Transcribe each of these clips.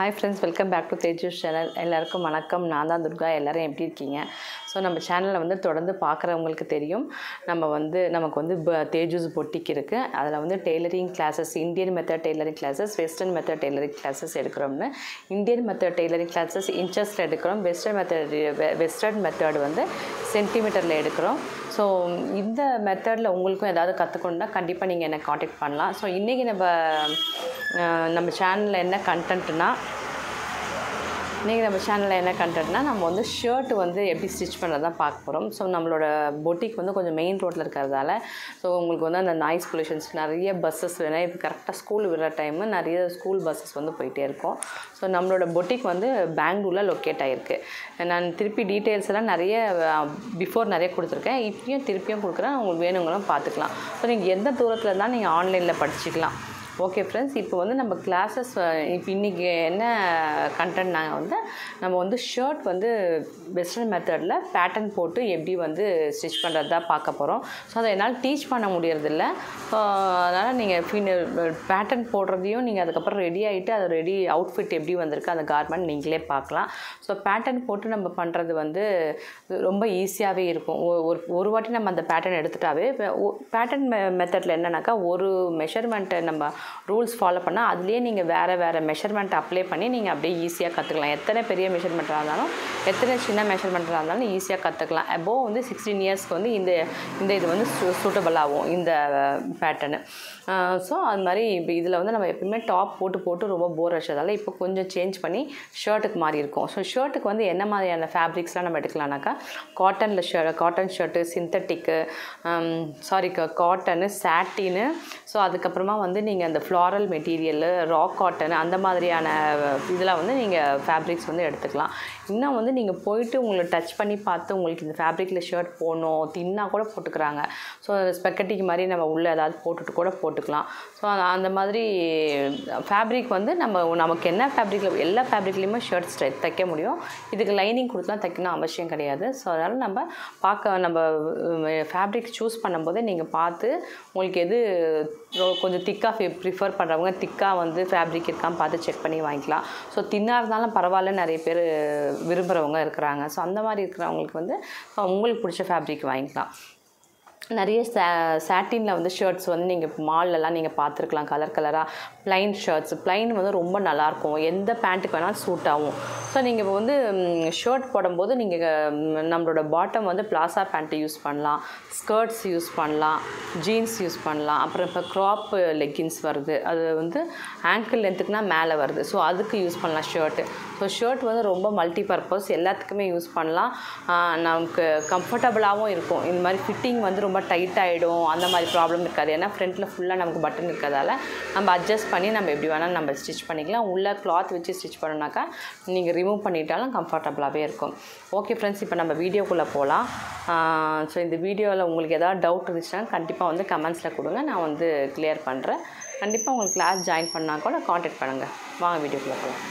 Hi friends, welcome back to Teju's channel. எல்லாருக்கும் வணக்கம். நான் தான் துர்கா. எல்லாரும் எப்படி இருக்கீங்க? ஸோ நம்ம சேனலில் வந்து தொடர்ந்து பார்க்குறவங்களுக்கு தெரியும், நமக்கு வந்து தேஜூஸ் பொட்டிக் இருக்குது. அதில் வந்து tailoring classes, Indian method tailoring classes, western method tailoring classes எடுக்கிறோம்னு. இந்தியன் மெத்தட் டெய்லரிங் கிளாஸஸ் இன்ச்சஸில் எடுக்கிறோம். வெஸ்டர்ன் மெத்தட் வந்து சென்டிமீட்டரில் எடுக்கிறோம். ஸோ இந்த மெத்தடில் உங்களுக்கும் ஏதாவது கற்றுக்கணுன்னா கண்டிப்பாக நீங்கள் என்னை காண்டாக்ட் பண்ணலாம். ஸோ இன்றைக்கி நம்ம சேனலில் என்ன கண்டென்ட்னா நம்ம வந்து ஷர்ட் வந்து எப்படி ஸ்டிச் பண்ணுறது தான் பார்க்க போகிறோம். ஸோ நம்மளோட பொட்டிக் வந்து கொஞ்சம் மெயின் ரோட்டில் இருக்கிறதால ஸோ உங்களுக்கு வந்து அந்த நாய்ஸ் பொல்யூஷன்ஸ் நிறைய பஸ்ஸஸ் வேணும். இப்போ கரெக்டாக ஸ்கூல் விடுற டைமு நிறைய ஸ்கூல் பஸ்ஸஸ் வந்து போயிட்டே இருக்கும். ஸோ நம்மளோட பொட்டிக் வந்து பெங்களூரில் லொக்கேட் ஆகிருக்கு. நான் திருப்பி டீட்டெயில்ஸ் எல்லாம் பிஃபோர் நிறைய கொடுத்துருக்கேன். இப்பயும் திருப்பியும் கொடுக்குறேன். உங்களுக்கு வேணுங்களும் பார்த்துக்கலாம். ஸோ நீங்கள் எந்த தூரத்தில் இருந்தால் நீங்கள் ஆன்லைனில் படிச்சுக்கலாம். ஓகே ஃப்ரெண்ட்ஸ், இப்போ வந்து நம்ம கிளாஸஸ் இப்போ இன்றைக்கி என்ன கண்டென்ட் நம்ம வந்து ஷர்ட் வந்து வெஸ்டர்ன் மெத்தடில் பேட்டர்ன் போட்டு எப்படி வந்து ஸ்டிச் பண்ணுறது தான் பார்க்க போகிறோம். ஸோ அதை என்னால் டீச் பண்ண முடியறதில்ல. அதனால் நீங்கள் பேட்டர்ன் போடுறதையும் நீங்கள் அதுக்கப்புறம் ரெடி ஆகிட்டு அது ரெடி அவுட்ஃபிட் எப்படி வந்திருக்கு அந்த கார்மெண்ட் நீங்களே பார்க்கலாம். ஸோ பேட்டர்ன் போட்டு நம்ம பண்ணுறது வந்து ரொம்ப ஈஸியாகவே இருக்கும். ஒரு வாட்டி நம்ம அந்த பேட்டர்ன் எடுத்துட்டாவே பேட்டர்ன் மெத்தடில் என்னன்னாக்கா ஒரு மெஷர்மெண்ட்டை நம்ம ரூல்ஸ் ஃபாலோ பண்ணால் அதுலேயே நீங்கள் வேறு மெஷர்மெண்ட் அப்ளை பண்ணி நீங்கள் அப்படியே ஈஸியாக கற்றுக்கலாம். எத்தனை பெரிய மெஷர்மெண்ட்டாக இருந்தாலும் எத்தனை சின்ன மெஷர்மெண்ட்டாக இருந்தாலும் ஈஸியாக கற்றுக்கலாம். அபோவ் வந்து 16 இயர்ஸ்க்கு வந்து இந்த இது வந்து சூட்டபிள் ஆகும் இந்த பேட்டர்னு. ஸோ அது மாதிரி இப்போ இதில் வந்து நம்ம எப்பவுமே டாப் போட்டு ரொம்ப போர் அடிச்சதால் இப்போ கொஞ்சம் சேஞ்ச் பண்ணி ஷர்ட்டுக்கு மாறி இருக்கும். ஸோ ஷர்ட்டுக்கு வந்து என்ன மாதிரியான ஃபேப்ரிக்ஸ்லாம் நம்ம எடுக்கலாம்னாக்கா cotton shirt, synthetic, cotton, satin, so அதுக்கப்புறமா வந்து நீங்கள் அந்த ஃப்ளாரல் மெட்டீரியலு, ராக் காட்டன், அந்த மாதிரியான இதெல்லாம் வந்து நீங்கள் ஃபேப்ரிக்ஸ் வந்து எடுத்துக்கலாம். இன்னும் வந்து நீங்கள் போயிட்டு உங்களை டச் பண்ணி பார்த்து உங்களுக்கு இந்த ஃபேப்ரிக்கில் ஷர்ட் போடணும் தின்னா கூட போட்டுக்கிறாங்க. ஸோ ஸ்பெக்கட்டிக்கு மாதிரி நம்ம உள்ளே ஏதாவது போட்டுட்டு கூட போட்டுக்கலாம். ஸோ அந்த மாதிரி ஃபேப்ரிக் வந்து நமக்கு என்ன ஃபேப்ரிக்கில் எல்லா ஃபேப்ரிக்லேயுமே ஷர்ட்ஸ் தைக்க முடியும். இதுக்கு லைனிங் கொடுத்துலாம் தைக்கணும் அவசியம் கிடையாது. ஸோ அதனால் நம்ம ஃபேப்ரிக் சூஸ் பண்ணும்போது நீங்கள் பார்த்து உங்களுக்கு எது கொஞ்சம் திக்காக ப்ரிஃபர் பண்ணுறவங்க திக்காக வந்து ஃபேப்ரிக் இருக்கான்னு பார்த்து செக் பண்ணி வாங்கிக்கலாம். ஸோ தின்னாக இருந்தாலும் பரவாயில்ல, நிறைய பேர் விரும்புகிறவங்க இருக்கிறாங்க. ஸோ அந்த மாதிரி இருக்கிறவங்களுக்கு வந்து உங்களுக்கு பிடிச்ச ஃபேப்ரிக் வாங்கிக்கலாம். நிறைய சாட்டினில் வந்து ஷர்ட்ஸ் வந்து நீங்கள் மால்லலாம் நீங்கள் பார்த்துருக்கலாம். கலராக ப்ளைன் ஷர்ட்ஸ். ப்ளைன் வந்து ரொம்ப நல்லாயிருக்கும். எந்த பேண்ட்டுக்கு வேணாலும் சூட் ஆகும். ஸோ நீங்கள் இப்போ வந்து ஷர்ட் போடும்போது நீங்கள் நம்மளோட பாட்டம் வந்து பிளாசா பேண்ட்டு யூஸ் பண்ணலாம், ஸ்கர்ட்ஸ் யூஸ் பண்ணலாம், ஜீன்ஸ் யூஸ் பண்ணலாம். அப்புறம் இப்போ க்ராப் லெக்கின்ஸ் வருது, அது வந்து ஆங்கிள் லென்த்துக்குனா மேலே வருது. ஸோ அதுக்கு யூஸ் பண்ணலாம் ஷர்ட்டு. ஸோ ஷர்ட் வந்து ரொம்ப மல்டி பர்பஸ், எல்லாத்துக்குமே யூஸ் பண்ணலாம். நமக்கு கம்ஃபர்டபுளாகவும் இருக்கும். இந்த மாதிரி ஃபிட்டிங் வந்து ரொம்ப டைட் ஆகிடும், அந்த மாதிரி ப்ராப்ளம் இருக்காது. ஏன்னா ஃப்ரண்ட்டில் ஃபுல்லாக நமக்கு பட்டன் இருக்கிறதால நம்ம அட்ஜஸ்ட் பண்ணி நம்ம எப்படி வேணாலும் நம்ம ஸ்டிச் பண்ணிக்கலாம். உள்ளே கிளாத் வச்சு ஸ்டிச் பண்ணோன்னாக்கா நீங்கள் ரிமூவ் பண்ணிட்டாலும் கம்ஃபர்டபுளாகவே இருக்கும். ஓகே ஃப்ரெண்ட்ஸ், இப்போ நம்ம வீடியோக்குள்ளே போகலாம். ஸோ இந்த வீடியோவில் உங்களுக்கு ஏதாவது டவுட் இருந்துச்சுன்னா கண்டிப்பாக வந்து கமெண்ட்ஸில் கொடுங்க, நான் வந்து கிளியர் பண்ணுறேன். கண்டிப்பாக உங்களுக்கு கிளாஸ் ஜாயின் பண்ணால் கூட காண்டாக்ட் பண்ணுங்கள். வாங்க வீடியோக்குள்ளே போகலாம்.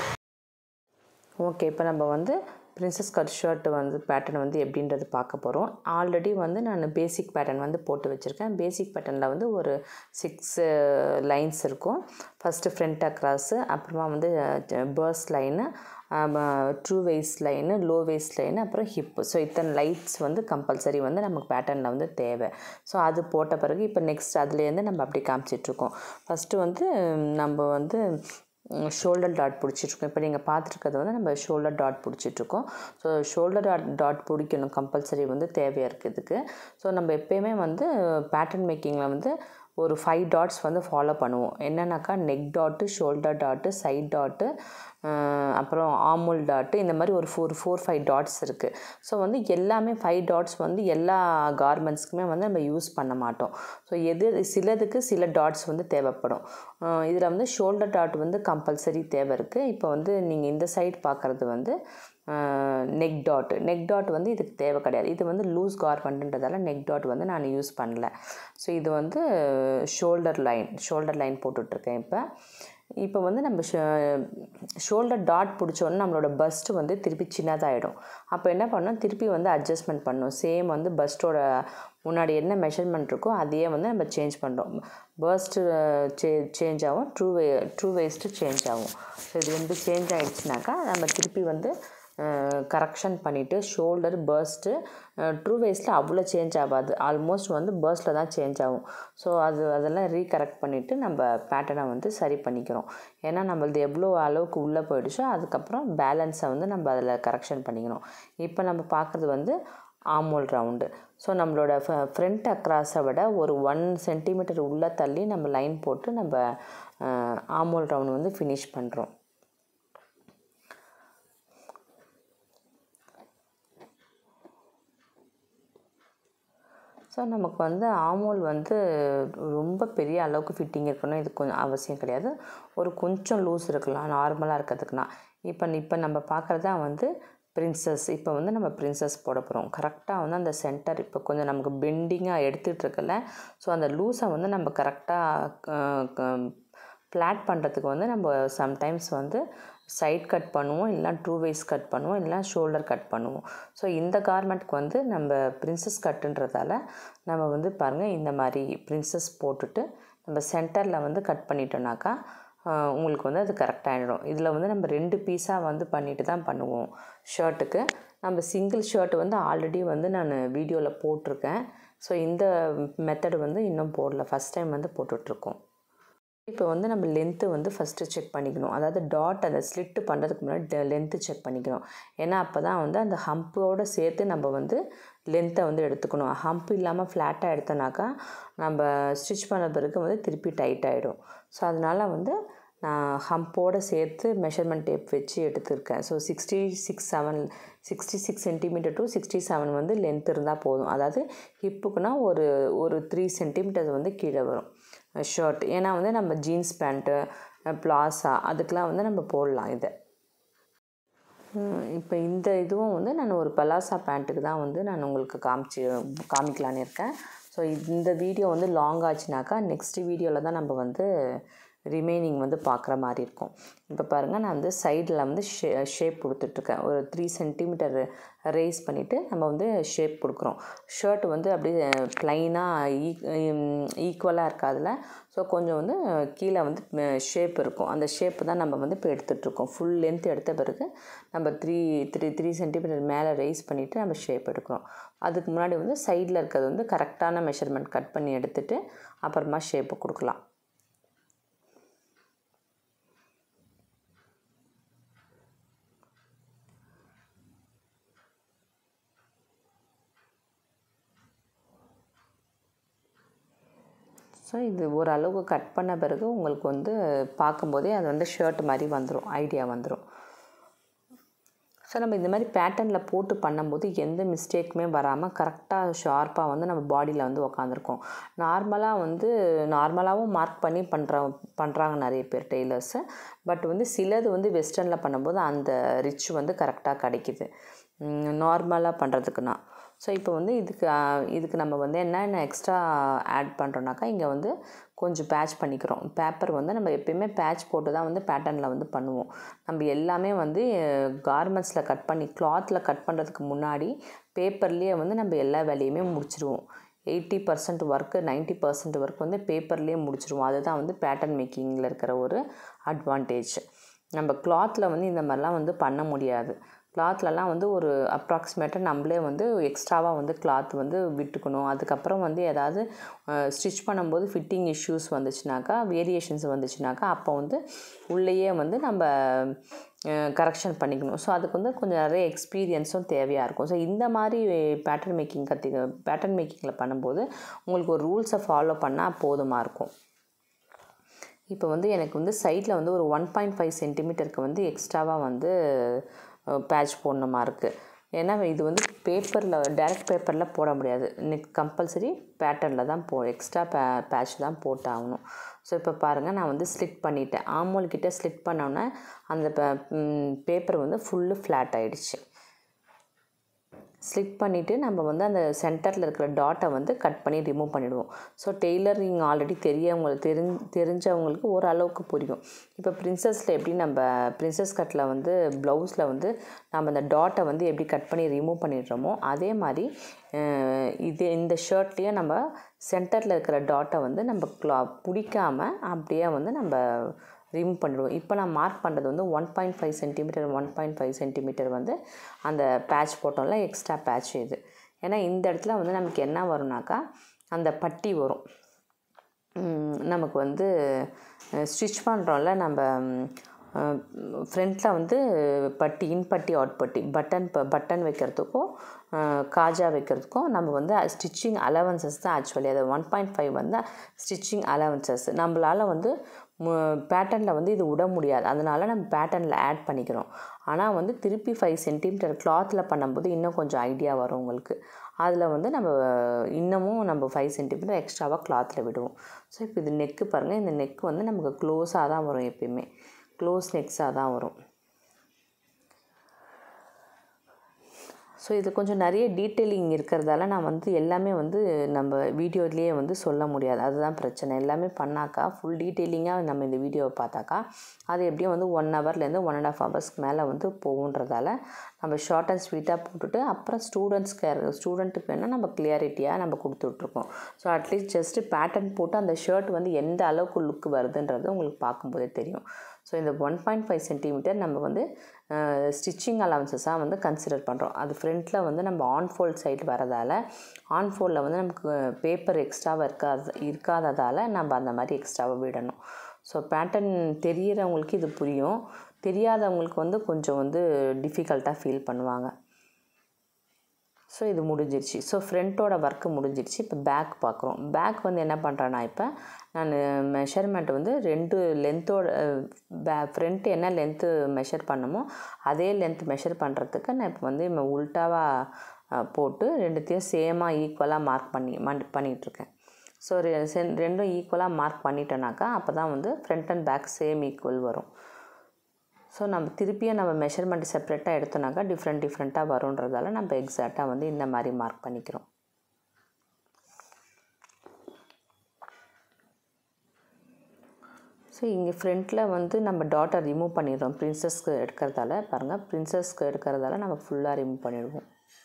ஓகே, இப்போ நம்ம வந்து பிரின்சஸ் கட் ஷர்ட் வந்து பேட்டர்ன் வந்து எப்படின்றது பார்க்க போகிறோம். ஆல்ரெடி வந்து நான் பேசிக் பேட்டர்ன் வந்து போட்டு வச்சுருக்கேன். பேசிக் பேட்டர்னில் வந்து ஒரு 6 லைன்ஸ் இருக்கும். ஃபஸ்ட்டு ஃப்ரண்ட் அக்ராஸு, அப்புறமா வந்து பர்ஸ் line, true waist line, low waist line, அப்புறம் ஹிப்பு. ஸோ இத்தனை லைட்ஸ் வந்து கம்பல்சரி வந்து நமக்கு பேட்டர்னில் வந்து தேவை. ஸோ அது போட்ட பிறகு இப்போ நெக்ஸ்ட் அதுலேருந்து நம்ம அப்படி காமிச்சிட்ருக்கோம். ஃபஸ்ட்டு வந்து நம்ம வந்து ஷோல்டர் டாட் பிடிச்சிட்ருக்கோம். இப்போ நீங்கள் பார்த்துருக்கிறது வந்து நம்ம ஷோல்டர் டாட் பிடிச்சிட்ருக்கோம். ஸோ ஷோல்டர் டாட் பிடிக்கணும், கம்பல்சரி வந்து தேவையாக இருக்குது இதுக்கு. ஸோ நம்ம எப்போயுமே வந்து பேட்டர்ன் மேக்கிங்கில் வந்து ஒரு 5 டாட்ஸ் வந்து ஃபாலோ பண்ணுவோம். என்னன்னாக்கா neck tattoo, shoulder tattoo, side tattoo, அப்புறம் ஆர்மோல் டாட்டு, இந்த மாதிரி ஒரு 4-5 டாட்ஸ் இருக்குது. ஸோ வந்து எல்லாமே 5 டாட்ஸ் வந்து எல்லா கார்மெண்ட்ஸ்க்குமே வந்து நம்ம யூஸ் பண்ண மாட்டோம். ஸோ சிலதுக்கு சில டாட்ஸ் வந்து தேவைப்படும். இதில் வந்து ஷோல்டர் டாட் வந்து கம்பல்சரி தேவை இருக்குது. இப்போ வந்து நீங்கள் இந்த சைட் பார்க்குறது வந்து நெக் டாட் வந்து இதுக்கு தேவை கிடையாது. இது வந்து லூஸ் கார்மெண்ட்ன்றதால நெக் டாட் வந்து நான் யூஸ் பண்ணல. ஸோ இது வந்து ஷோல்டர் லைன் போட்டுட்ருக்கேன். இப்போ வந்து நம்ம ஷோல்டர் டாட் பிடிச்சோன்னே நம்மளோட பஸ்ட்டு வந்து திருப்பி சின்னதாகிடும். அப்போ என்ன பண்ணணும், திருப்பி வந்து அட்ஜஸ்ட்மெண்ட் பண்ணணும். சேம் வந்து பஸ்ட்டோட முன்னாடி என்ன மெஷர்மெண்ட் இருக்கோ அதையே வந்து நம்ம சேஞ்ச் பண்ணுறோம். பர்ஸ்ட்டு சேஞ்ச் ஆகும், ட்ரூ வேஸ்ட்டு சேஞ்ச் ஆகும். ஸோ இது வந்து சேஞ்ச் ஆகிடுச்சுனாக்கா நம்ம திருப்பி வந்து கரெக்ஷன் பண்ணிவிட்டு ஷோல்டர் பர்ஸ்ட்டு ட்ரூ வேஸ்ட்டில் அவ்வளோ சேஞ்ச் ஆகாது, ஆல்மோஸ்ட் வந்து பர்ஸ்ட்டில் தான் சேஞ்ச் ஆகும். ஸோ அதெல்லாம் ரீகரெக்ட் பண்ணிவிட்டு நம்ம பேட்டர்னை வந்து சரி பண்ணிக்கிறோம். ஏன்னா நம்மளது எவ்வளோ அளவுக்கு உள்ளே போயிடுச்சோ அதுக்கப்புறம் பேலன்ஸை வந்து நம்ம அதில் கரெக்ஷன் பண்ணிக்கணும். இப்போ நம்ம பார்க்குறது வந்து ஆமோல் ரவுண்டு. ஸோ நம்மளோட ஃப்ரண்ட் அக்ராஸை விட ஒரு 1 சென்டிமீட்டர் உள்ளே தள்ளி நம்ம லைன் போட்டு நம்ம ஆமோல் ரவுண்டு வந்து ஃபினிஷ் பண்ணுறோம். ஸோ நமக்கு வந்து ஆமோல் வந்து ரொம்ப பெரிய அளவுக்கு ஃபிட்டிங் இருக்கணும் இது கொஞ்சம் அவசியம் கிடையாது. ஒரு கொஞ்சம் லூஸ் இருக்கலாம் நார்மலாக இருக்கிறதுக்குனா. இப்போ நம்ம பார்க்குறது தான் வந்து பிரின்சஸ். இப்போ வந்து நம்ம பிரின்சஸ் போட போகிறோம். கரெக்டாக வந்து அந்த சென்டர் இப்போ கொஞ்சம் நமக்கு பெண்டிங்காக எடுத்துகிட்டு இருக்கல. ஸோ அந்த லூஸை வந்து நம்ம கரெக்டாக ஃப்ளாட் பண்ணுறதுக்கு வந்து நம்ம சம்டைம்ஸ் வந்து சைட் கட் பண்ணுவோம், இல்லைனா ட்ரூ வேஸ்ட் கட் பண்ணுவோம், இல்லைனா ஷோல்டர் கட் பண்ணுவோம். ஸோ இந்த கார்மெண்ட்க்கு வந்து நம்ம பிரின்சஸ் கட்டுன்றதால நம்ம வந்து பாருங்கள் இந்த மாதிரி பிரின்சஸ் போட்டுட்டு நம்ம சென்டரில் வந்து கட் பண்ணிட்டோம்னாக்கா உங்களுக்கு வந்து அது கரெக்டாகிடும். இதில் வந்து நம்ம 2 பீஸாக வந்து பண்ணிட்டு தான் பண்ணுவோம் ஷர்ட்டுக்கு. நம்ம சிங்கிள் ஷர்ட் வந்து ஆல்ரெடி வந்து நான் வீடியோவில் போட்டிருக்கேன். ஸோ இந்த மெத்தடு வந்து இன்னும் போடல, ஃபஸ்ட் டைம் வந்து போட்டுட்ருக்கோம். இப்போ வந்து நம்ம லென்த்து வந்து ஃபஸ்ட்டு செக் பண்ணிக்கணும். அதாவது டாட் அந்த ஸ்லிட்டு பண்ணுறதுக்கு முன்னாடி லென்த்து செக் பண்ணிக்கணும். ஏன்னா அப்போ தான் வந்து அந்த ஹம்போடு சேர்த்து நம்ம வந்து லென்த்தை வந்து எடுத்துக்கணும். ஹம்ப் இல்லாமல் ஃப்ளாட்டாக எடுத்தோனாக்கா நம்ம ஸ்டிச் பண்ண பிறகு வந்து திருப்பி டைட் ஆகிடும். ஸோ அதனால் வந்து நான் ஹம்போடு சேர்த்து மெஷர்மெண்ட் டேப் வச்சு எடுத்திருக்கேன். ஸோ 66 சென்டிமீட்டர் டு 67 வந்து லென்த் இருந்தால் போதும். அதாவது ஹிப்புக்குனா ஒரு 3 சென்டிமீட்டர் வந்து கீழே வரும் ஷர்ட். ஏன்னா வந்து நம்ம ஜீன்ஸ் பேண்ட்டு பிளாசா அதுக்கெலாம் வந்து நம்ம போடலாம் இதை. இப்போ இந்த இதுவும் வந்து நான் ஒரு பலாசா பேண்ட்டுக்கு தான் வந்து நான் உங்களுக்கு காமிக்கலான்னு இருக்கேன். ஸோ இந்த வீடியோ வந்து லாங் ஆச்சுனாக்கா நெக்ஸ்ட் வீடியோவில் தான் நம்ம வந்து ரிமைனிங் வந்து பார்க்குற மாதிரி இருக்கும். இப்போ பாருங்கள் நான் வந்து சைடில் வந்து ஷேப் கொடுத்துட்ருக்கேன். ஒரு 3 சென்டிமீட்டர் ரேஸ் பண்ணிவிட்டு நம்ம வந்து ஷேப் கொடுக்குறோம். ஷர்ட் வந்து அப்படியே ப்ளைனாக ஈக்குவலாக இருக்காதுல. ஸோ கொஞ்சம் வந்து கீழே வந்து ஷேப் இருக்கும். அந்த ஷேப்பு தான் நம்ம வந்து இப்போ எடுத்துகிட்ருக்கோம். ஃபுல் லென்த் எடுத்த பிறகு நம்ம 3 சென்டிமீட்டர் மேலே ரேஸ் பண்ணிவிட்டு நம்ம ஷேப் எடுக்கிறோம். அதுக்கு முன்னாடி வந்து சைடில் இருக்கிறது வந்து கரெக்டான மெஷர்மெண்ட் கட் பண்ணி எடுத்துகிட்டு அப்புறமா ஷேப்பு கொடுக்கலாம். ஸோ இது ஓரளவுக்கு கட் பண்ண பிறகு உங்களுக்கு வந்து பார்க்கும்போதே அது வந்து ஷர்ட் மாதிரி வந்துடும், ஐடியா வந்துடும். ஸோ நம்ம இந்த மாதிரி பேட்டர்னில் போட்டு பண்ணும்போது எந்த மிஸ்டேக்குமே வராமல் கரெக்டாக ஷார்ப்பாக வந்து நம்ம பாடியில் வந்து உக்காந்துருக்கோம். நார்மலாகவும் மார்க் பண்ணி பண்ணுறாங்க நிறைய பேர் டெய்லர்ஸு. பட் வந்து சிலது வந்து வெஸ்டர்னில் பண்ணும்போது அந்த ரிச் வந்து கரெக்டாக கிடைக்கிது நார்மலாக பண்ணுறதுக்குன்னா. ஸோ இப்போ வந்து இதுக்கு நம்ம வந்து என்னென்ன எக்ஸ்ட்ரா ஆட் பண்ணுறோன்னாக்கா இங்கே வந்து கொஞ்சம் பேட்ச் பண்ணிக்கிறோம். பேப்பர் வந்து நம்ம எப்பயுமே பேட்ச் போட்டு தான் வந்து பேட்டர்னில் வந்து பண்ணுவோம். நம்ம எல்லாமே வந்து கார்மெண்ட்ஸில் கிளாத்தில் கட் பண்ணுறதுக்கு முன்னாடி பேப்பர்லேயே வந்து நம்ம எல்லா வேலையுமே முடிச்சிடுவோம். 80% ஒர்க்கு 90% ஒர்க் வந்து பேப்பர்லேயே முடிச்சிடுவோம். அதுதான் வந்து பேட்டர்ன் மேக்கிங்கில் இருக்கிற ஒரு அட்வான்டேஜ். நம்ம கிளாத்தில் வந்து இந்த மாதிரிலாம் வந்து பண்ண முடியாது. கிளாத்லலாம் வந்து ஒரு அப்ராக்சிமேட்டாக நம்மளே வந்து எக்ஸ்ட்ராவாக வந்து கிளாத் வந்து விட்டுக்கணும். அதுக்கப்புறம் வந்து ஏதாவது ஸ்டிச் பண்ணும்போது ஃபிட்டிங் இஷ்யூஸ் வந்துச்சுனாக்கா, வேரியேஷன்ஸ் வந்துச்சுனாக்கா அப்போ வந்து உள்ளேயே வந்து நம்ம கரெக்ஷன் பண்ணிக்கணும். ஸோ அதுக்கு வந்து கொஞ்சம் நிறைய எக்ஸ்பீரியன்ஸும் தேவையாக இருக்கும். ஸோ இந்த மாதிரி பேட்டர்ன் மேக்கிங்கில் பண்ணும்போது உங்களுக்கு ஒரு ரூல்ஸை ஃபாலோ பண்ணால் போதுமாக இருக்கும். இப்போ வந்து எனக்கு வந்து சைடில் வந்து ஒரு 1.5 சென்டிமீட்டருக்கு வந்து எக்ஸ்ட்ராவாக வந்து பேட்ச் போடணுமா இருக்குது. ஏன்னா இது வந்து டைரக்ட் பேப்பரில் போட முடியாது. கம்பல்சரி பேட்டர்னில் தான் எக்ஸ்ட்ரா பேட்ச் தான் போட்டாகணும். ஸோ இப்போ பாருங்கள் நான் வந்து ஸ்லிட் பண்ணிட்டேன். ஆமோல் கிட்டே ஸ்லிட் பண்ணோன்னே அந்த பேப்பர் வந்து ஃபுல்லு ஃப்ளாட் ஆகிடுச்சு. ஸ்லிட் பண்ணிவிட்டு நம்ம வந்து அந்த சென்டரில் இருக்கிற டாட்டை வந்து கட் பண்ணி ரிமூவ் பண்ணிவிடுவோம். ஸோ டெய்லரிங் ஆல்ரெடி தெரிஞ்சவங்களுக்கு ஓரளவுக்கு புரியும். இப்போ பிரின்சஸில் எப்படி நம்ம பிரின்சஸ் கட்டில் வந்து ப்ளவுஸில் வந்து நம்ம அந்த டாட்டை வந்து எப்படி கட் பண்ணி ரிமூவ் பண்ணிடுறோமோ அதே மாதிரி இந்த ஷர்ட்லேயே நம்ம சென்டரில் இருக்கிற டாட்டை வந்து நம்ம பிடிக்காமல் அப்படியே வந்து நம்ம ரிமூவ் பண்ணிடுவோம். இப்போ நான் மார்க் பண்ணுறது வந்து 1.5 சென்டிமீட்டர் 1.5 சென்டிமீட்டர் வந்து அந்த பேட்ச் போட்டோம்ல எக்ஸ்ட்ரா பேட்ச் இது. ஏன்னா இந்த இடத்துல வந்து நமக்கு என்ன வரும்னாக்கா அந்த பட்டி வரும். நமக்கு வந்து ஸ்டிச் பண்ணுறோம்ல நம்ம ஃப்ரண்ட்டில் வந்து இன்பட்டி அவுட்பட்டி பட்டன் வைக்கிறதுக்கும் காஜா வைக்கிறதுக்கும் நம்ம வந்து ஸ்டிச்சிங் அலவன்சஸ் தான் ஆக்சுவலி. அது 1.5 வந்து ஸ்டிச்சிங் அலவன்சஸ். நம்மளால் வந்து பேட்டர்னில் வந்து இது விட முடியாது, அதனால நம்ம பேட்டர்னில் ஆட் பண்ணிக்கிறோம். ஆனால் வந்து திருப்பி 5 சென்டிமீட்டர் கிளாத்தில் பண்ணும்போது இன்னும் கொஞ்சம் ஐடியா வரும் உங்களுக்கு. அதில் வந்து இன்னமும் நம்ம 5 சென்டிமீட்டர் எக்ஸ்ட்ராவாக கிளாத்தில் விடுவோம். ஸோ இப்போ இது நெக்கு பாருங்கள், இந்த நெக்கு வந்து நமக்கு க்ளோஸாக தான் வரும், எப்பயுமே க்ளோஸ் நெக்ஸாக தான் வரும். ஸோ இது கொஞ்சம் நிறைய டீட்டெயிலிங் இருக்கிறதால நான் வந்து எல்லாமே வந்து நம்ம வீடியோலேயே வந்து சொல்ல முடியாது, அதுதான் பிரச்சனை. எல்லாமே பண்ணாக்கா ஃபுல் டீட்டெயிலிங்காக நம்ம இந்த வீடியோவை பார்த்தாக்கா அது எப்படியும் வந்து 1 ஹவர்லேருந்து 1.5 ஹவர்ஸ்க்கு மேலே வந்து போகுன்றதால நம்ம ஷார்ட் அண்ட் ஸ்வீட்டாக போட்டுட்டு அப்புறம் ஸ்டூடெண்ட்டுக்கு வேணால் நம்ம கிளியாரிட்டியாக நம்ம கொடுத்துட்ருக்கோம். ஸோ அட்லீஸ்ட் ஜஸ்ட்டு பேட்டர்ன் போட்டு அந்த ஷர்ட் வந்து எந்த அளவுக்கு லுக் வருதுன்றது உங்களுக்கு பார்க்கும்போதே தெரியும். ஸோ இந்த 1.5 சென்டிமீட்டர் நம்ம வந்து ஸ்டிச்சிங் அலவன்சஸாக வந்து கன்சிடர் பண்ணுறோம். அது ஃப்ரண்ட்டில் வந்து நம்ம ஆன்ஃபோல்ட் சைடு வரதால் ஆன்ஃபோல்டில் வந்து நமக்கு பேப்பர் எக்ஸ்ட்ராவாக இருக்காததால் நம்ம அந்த மாதிரி எக்ஸ்ட்ராவாக விடணும். ஸோ பேட்டர்ன் தெரிகிறவங்களுக்கு இது புரியும், தெரியாதவங்களுக்கு வந்து கொஞ்சம் வந்து டிஃபிகல்ட்டாக ஃபீல் பண்ணுவாங்க. ஸோ இது முடிஞ்சிருச்சு. ஸோ ஃப்ரண்ட்டோட ஒர்க்கு முடிஞ்சிருச்சு. இப்போ பேக் பார்க்குறோம். பேக் வந்து என்ன பண்ணுறேன்னா இப்போ நான் மெஷர்மெண்ட் வந்து 2 லென்த்தோட ஃப்ரண்ட் என்ன லென்த்து மெஷர் பண்ணமோ அதே லென்த் மெஷர் பண்ணுறதுக்கு நான் இப்போ வந்து உல்ட்டாவாக போட்டு ரெண்டுத்தையும் சேமாக ஈக்குவலாக மார்க் பண்ணிகிட்ருக்கேன். ஸோ ரெண்டும் ஈக்குவலாக மார்க் பண்ணிட்டோன்னாக்கா அப்போ தான் வந்து front and back same equal வரும். ஸோ நம்ம திருப்பியும் நம்ம மெஷர்மெண்ட் செப்பரேட்டாக எடுத்தோன்னாக்கா டிஃப்ரெண்ட்டாக வருன்றதால நம்ம எக்ஸாக்டாக வந்து இந்த மாதிரி மார்க் பண்ணிக்கிறோம். ஸோ இங்கே ஃப்ரண்ட்டில் வந்து நம்ம டாட்டை ரிமூவ் பண்ணிடுறோம். பிரின்சஸ்க்கு எடுக்கிறதால பாருங்கள், பிரின்சஸ்க்கு எடுக்கிறதால நம்ம ஃபுல்லாக ரிமூவ் பண்ணிடுவோம்.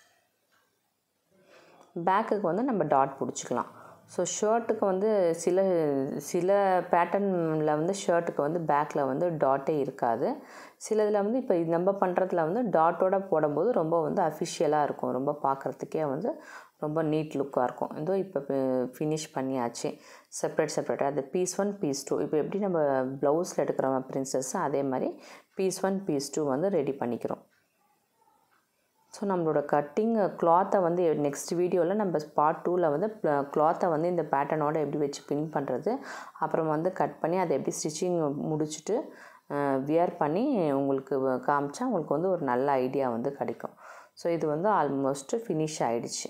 பேக்குக்கு வந்து நம்ம டாட் பிடிச்சிக்கலாம். ஸோ ஷர்ட்டுக்கு வந்து சில பேட்டர்னில் வந்து ஷர்ட்டுக்கு வந்து பேக்கில் வந்து டாட்டே இருக்காது. சிலதில் வந்து இப்போ நம்ம பண்ணுறதுல வந்து டாட்டோட போடும்போது ரொம்ப வந்து அஃபிஷியலாக இருக்கும், ரொம்ப பார்க்குறதுக்கே வந்து ரொம்ப நீட் லுக்காக இருக்கும். இப்போ ஃபினிஷ் பண்ணியாச்சு செப்பரேட்டாக. அது பீஸ் 1 பீஸ் 2 இப்போ எப்படி நம்ம ப்ளவுஸில் எடுக்கிறோம் பிரின்சஸ் அதே மாதிரி பீஸ் 1 பீஸ் 2 வந்து ரெடி பண்ணிக்கிறோம். ஸோ நம்மளோட கட்டிங் கிளாத்தை வந்து நெக்ஸ்ட் வீடியோவில் நம்ம பார்ட் 2ல் வந்து கிளாத்தை வந்து இந்த பேட்டர்னோட எப்படி வச்சு பின் பண்ணுறது, அப்புறம் வந்து கட் பண்ணி அதை எப்படி ஸ்டிச்சிங் முடிச்சுட்டு வியர் பண்ணி உங்களுக்கு காமிச்சா உங்களுக்கு வந்து ஒரு நல்ல ஐடியா வந்து கிடைக்கும். ஸோ இது வந்து ஆல்மோஸ்ட்டு ஃபினிஷ் ஆகிடுச்சு.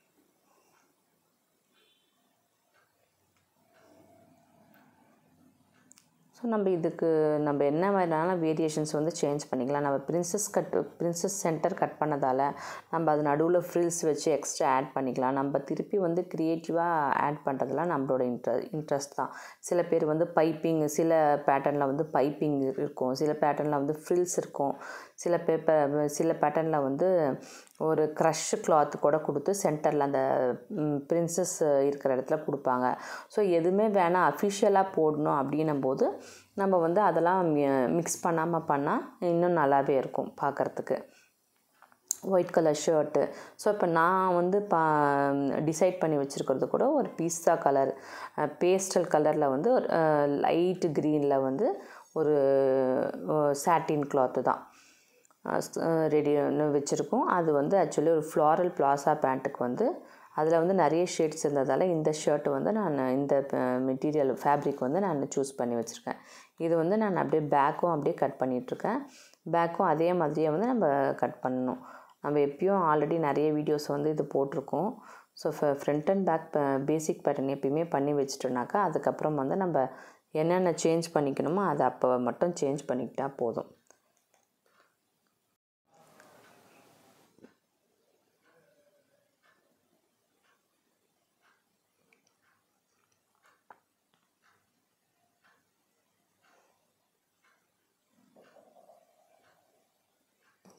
ஸோ நம்ம என்ன மாதிரியான வேரியேஷன்ஸ் வந்து சேஞ்ச் பண்ணிக்கலாம். நம்ம பிரின்சஸ் சென்டர் கட் பண்ணதால் நம்ம அது நடுவில் ஃப்ரில்ஸ் வச்சு எக்ஸ்ட்ரா ஆட் பண்ணிக்கலாம். நம்ம திருப்பி வந்து க்ரியேட்டிவாக ஆட் பண்ணுறதுலாம் நம்மளோட இன்ட்ரெஸ்ட் தான். சில பேர் வந்து பைப்பிங், சில பேட்டர்னில் வந்து பைப்பிங் இருக்கும், சில பேட்டர்னில் வந்து ஃப்ரில்ஸ் இருக்கும், சில பேட்டர்னில் வந்து ஒரு க்ரஷ் கிளாத்து கூட கொடுத்து சென்டரில் அந்த பிரின்சஸ் இருக்கிற இடத்துல கொடுப்பாங்க. ஸோ எதுவுமே வேணாம் அஃபிஷியலாக போடணும் அப்படின்னும் போது நம்ம வந்து அதெல்லாம் மிக்ஸ் பண்ணாமல் பண்ணால் இன்னும் நல்லாவே இருக்கும் பார்க்குறதுக்கு. White colour shirt. ஸோ இப்போ நான் வந்து டிசைட் பண்ணி வச்சுருக்கிறது கூட ஒரு பீஸா கலர் பேஸ்டல் கலரில் வந்து ஒரு லைட் க்ரீனில் வந்து ஒரு சாட்டின் கிளாத்து தான் ரெடின்னு வச்சுருக்கோம். அது வந்து ஆக்சுவலி ஒரு ஃப்ளாரல் பிளாசா பேண்ட்டுக்கு வந்து அதில் வந்து நிறைய ஷேட்ஸ் இருந்ததால் இந்த ஷர்ட்டு வந்து நான் இந்த மெட்டீரியல் ஃபேப்ரிக் வந்து நான் சூஸ் பண்ணி வச்சுருக்கேன். இது வந்து நான் அப்படியே பேக்கும் அப்படியே கட் பண்ணிகிட்ருக்கேன். பேக்கும் அதே மாதிரியே வந்து நம்ம கட் பண்ணணும். நம்ம எப்பயும் ஆல்ரெடி நிறைய வீடியோஸ் வந்து இது போட்டிருக்கோம். So front and back basic pattern எப்பயுமே பண்ணி வச்சுட்டோன்னாக்கா அதுக்கப்புறம் வந்து நம்ம என்னென்ன சேஞ்ச் பண்ணிக்கணுமோ அதை அப்போ மட்டும் சேஞ்ச் பண்ணிக்கிட்டால் போதும்.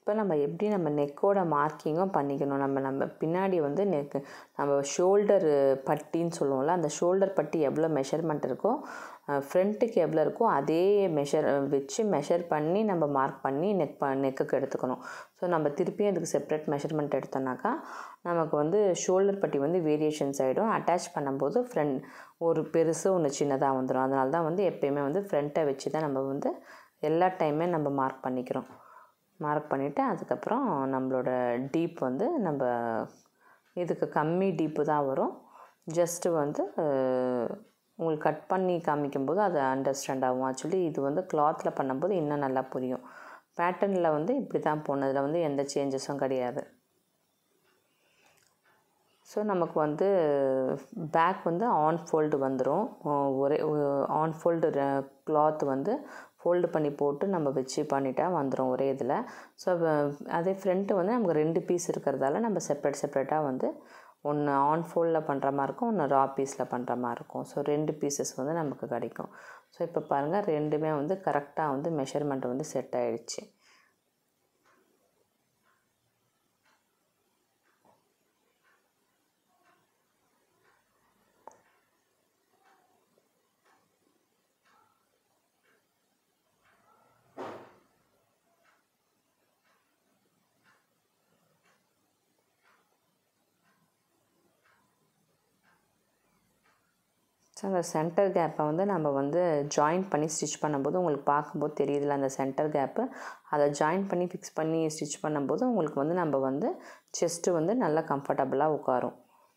இப்போ நம்ம எப்படி நம்ம நெக்கோட மார்க்கிங்கும் பண்ணிக்கணும். நம்ம பின்னாடி வந்து நம்ம ஷோல்டர் பட்டின்னு சொல்லுவோம்ல, அந்த ஷோல்டர் பட்டி எவ்வளோ மெஷர்மெண்ட் இருக்கோ ஃப்ரண்ட்டுக்கு எவ்வளோ இருக்கோ அதே மெஷர் பண்ணி நம்ம மார்க் பண்ணி நெக்குக்கு எடுத்துக்கணும். ஸோ நம்ம திருப்பியும் அதுக்கு செப்ரேட் மெஷர்மெண்ட் எடுத்தோம்னாக்கா நமக்கு வந்து ஷோல்டர் பட்டி வந்து வேரியேஷன்ஸ் ஆகிடும். அட்டாச் பண்ணும்போது ஒரு பெருசு ஒன்று சின்னதாக வந்துடும். அதனால தான் வந்து எப்போயுமே வந்து ஃப்ரண்ட்டை வச்சு தான் நம்ம வந்து எல்லா டைமே நம்ம மார்க் பண்ணிக்கிறோம். மார்க் பண்ணிவிட்டு அதுக்கப்புறம் நம்மளோட டீப் வந்து நம்ம இதுக்கு கம்மி டீப்பு தான் வரும். ஜஸ்ட்டு வந்து உங்களுக்கு கட் பண்ணி காமிக்கும்போது அது அண்டர்ஸ்டாண்ட் ஆகும். ஆக்சுவலி இது வந்து கிளாத்தில் பண்ணும்போது இன்னும் நல்லா புரியும். பேட்டர்னில் வந்து இப்படி தான் போனதில் வந்து எந்த சேஞ்சஸும் கிடையாது. ஸோ நமக்கு வந்து பேக் வந்து ஆன் ஃபோல்டு வந்துடும். ஒரே ஆன் ஃபோல்டு கிளாத் வந்து ஃபோல்டு பண்ணி போட்டு நம்ம வச்சு பண்ணிட்டா வந்துடும் ஒரே இதில். ஸோ அதே ஃப்ரண்ட்டு வந்து நமக்கு 2 பீஸ் இருக்கிறதால நம்ம செப்ரேட்டாக வந்து ஒன்று ஆன் ஃபோல்டில் பண்ணுற மாதிரி இருக்கும், ஒன்று ரா பீஸில் பண்ணுற மாதிரி இருக்கும். ஸோ 2 பீசஸ் வந்து நமக்கு கிடைக்கும். ஸோ இப்போ பாருங்கள், ரெண்டுமே வந்து கரெக்டாக வந்து மெஷர்மெண்ட் வந்து செட் ஆகிடுச்சு. ஸோ அந்த சென்டர் கேப்பை வந்து நம்ம வந்து ஜாயின் பண்ணி ஸ்டிச் பண்ணும்போது உங்களுக்கு பார்க்கும்போது தெரியுதுல அந்த சென்டர் கேப்பு, அதை ஜாயின் பண்ணி ஃபிக்ஸ் பண்ணி ஸ்டிச் பண்ணும்போது உங்களுக்கு வந்து நம்ம வந்து செஸ்ட்டு வந்து நல்லா கம்ஃபர்டபுளாக உட்காரும்.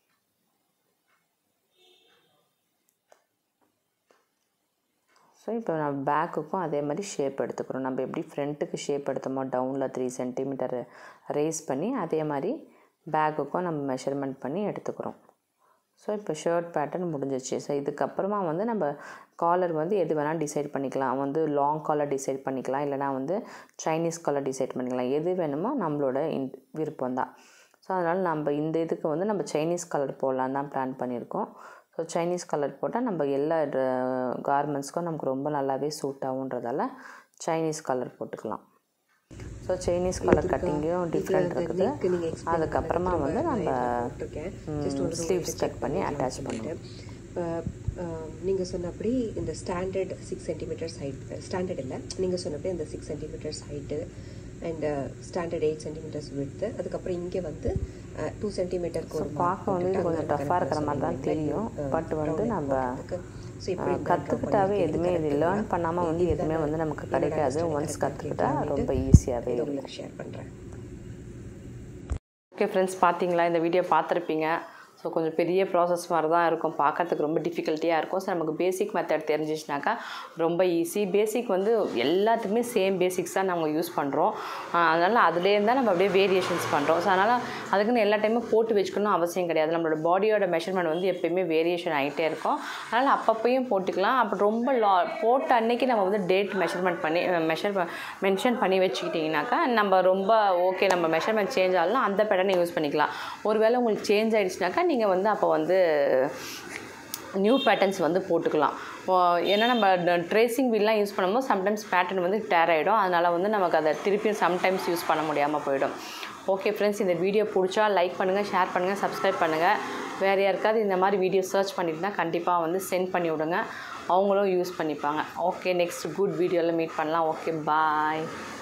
ஸோ இப்போ நம்ம பேக்குக்கும் அதே மாதிரி ஷேப் எடுத்துக்கிறோம். நம்ம எப்படி ஃப்ரண்ட்டுக்கு ஷேப் எடுத்தோமோ டவுனில் 3 சென்டிமீட்டர் ரேஸ் பண்ணி அதே மாதிரி பேக்குக்கும் நம்ம மெஷர்மெண்ட் பண்ணி எடுத்துக்கிறோம். ஸோ இப்போ ஷர்ட் பேட்டர்ன் முடிஞ்சிச்சு. ஸோ இதுக்கப்புறமா வந்து நம்ம காலர் வந்து எது வேணால் டிசைட் பண்ணிக்கலாம். வந்து லாங் காலர் டிசைட் பண்ணிக்கலாம், இல்லைனா வந்து சைனீஸ் காலர் டிசைட் பண்ணிக்கலாம். எது வேணுமோ நம்மளோட விருப்பம் தான். ஸோ அதனால் நம்ம இந்த இதுக்கு வந்து நம்ம சைனீஸ் கலர் போடலான்னு தான் பிளான் பண்ணியிருக்கோம். ஸோ சைனீஸ் கலர் போட்டால் நம்ம எல்லா கார்மெண்ட்ஸ்க்கும் நமக்கு ரொம்ப நல்லாவே சூட் ஆகுன்றதால சைனீஸ் கலர் போட்டுக்கலாம். ஸோ சைனீஸ் கலர் கட்டிங்கும் டிஃப்ரெண்ட் இருக்குது. அதுக்கப்புறமா வந்து நம்ம ஸ்லீவ்ஸ் கட் பண்ணி அட்டாச் பண்ணுவோம். நீங்கள் சொன்னபடி இந்த ஸ்டாண்டர்ட் 6 சென்டிமீட்டர்ஸ் ஹைட், ஸ்டாண்டர்ட் இல்லை, நீங்கள் சொன்னபடி அந்த 6 centimeters height and standard 8 centimeters width, அதுக்கப்புறம் இங்கே வந்து 2 சென்டிமீட்டருக்கு ஒரு பார்க்க வந்து இது கொஞ்சம் டஃப்பாக இருக்கிற மாதிரி தான் தெரியும். பட் வந்து நம்ம கற்றுக்கிட்டாவே எதுவுமே இது லேர்ன் பண்ணாமல் வந்து எதுவுமே வந்து நமக்கு கிடைக்காது. ஒன்ஸ் கற்றுக்கிட்டா ரொம்ப ஈஸியாகவே உங்களுக்கு ஷேர் பண்ணுறேன். ஓகே ஃப்ரெண்ட்ஸ், பார்த்தீங்களா, இந்த வீடியோ பார்த்துருப்பீங்க. ஸோ கொஞ்சம் பெரிய ப்ராசஸ் மாதிரி தான் இருக்கும், பார்க்கறதுக்கு ரொம்ப டிஃபிகல்ட்டியாக இருக்கும். ஸோ நமக்கு பேசிக் மெத்தட் தெரிஞ்சிச்சுனாக்கா ரொம்ப ஈஸி. பேசிக் வந்து எல்லாத்துக்குமே சேம் பேசிக்ஸ் தான் நம்ம யூஸ் பண்ணுறோம். அதனால் அதுலேருந்து தான் நம்ம அப்படியே வேரியேஷன்ஸ் பண்ணுறோம். ஸோ அதனால் அதுக்குன்னு எல்லா டைமும் போட்டு வச்சுக்கணும் அவசியம் கிடையாது. நம்மளோட பாடியோட மெஷர்மெண்ட் வந்து எப்போயுமே வேரியேஷன் ஆகிட்டே இருக்கும். அதனால் அப்பப்பையும் போட்டுக்கலாம். அப்போ ரொம்ப போட்ட அன்னைக்கு நம்ம வந்து டேட் மென்ஷன் பண்ணி வச்சுக்கிட்டிங்கனாக்கா நம்ம ரொம்ப ஓகே, நம்ம மெஷர்மெண்ட் சேஞ்ச் ஆகலாம் அந்த பேட்டர்னை யூஸ் பண்ணிக்கலாம். ஒருவேளை உங்களுக்கு சேஞ்ச் ஆகிடுச்சுனாக்கா நீங்கள் வந்து அப்போ வந்து நியூ பேட்டர்ன்ஸ் வந்து போட்டுக்கலாம். ஏன்னா நம்ம ட்ரேசிங் வீல்லாம் யூஸ் பண்ணும்போது சம்டைம்ஸ் பேட்டர்ன் வந்து டேர் ஆகிடும். அதனால் வந்து நமக்கு அதை திருப்பியும் சம்டைம்ஸ் யூஸ் பண்ண முடியாமல் போயிடும். ஓகே ஃப்ரெண்ட்ஸ், இந்த வீடியோ பிடிச்சா லைக் பண்ணுங்கள், ஷேர் பண்ணுங்கள், சப்ஸ்கிரைப் பண்ணுங்கள். வேறு யாருக்காவது இந்த மாதிரி வீடியோ சர்ச் பண்ணிட்டுனா கண்டிப்பாக வந்து சென்ட் பண்ணி விடுங்க, அவங்களும் யூஸ் பண்ணிப்பாங்க. ஓகே, நெக்ஸ்ட் குட் வீடியோவில் மீட் பண்ணலாம். ஓகே, பாய்.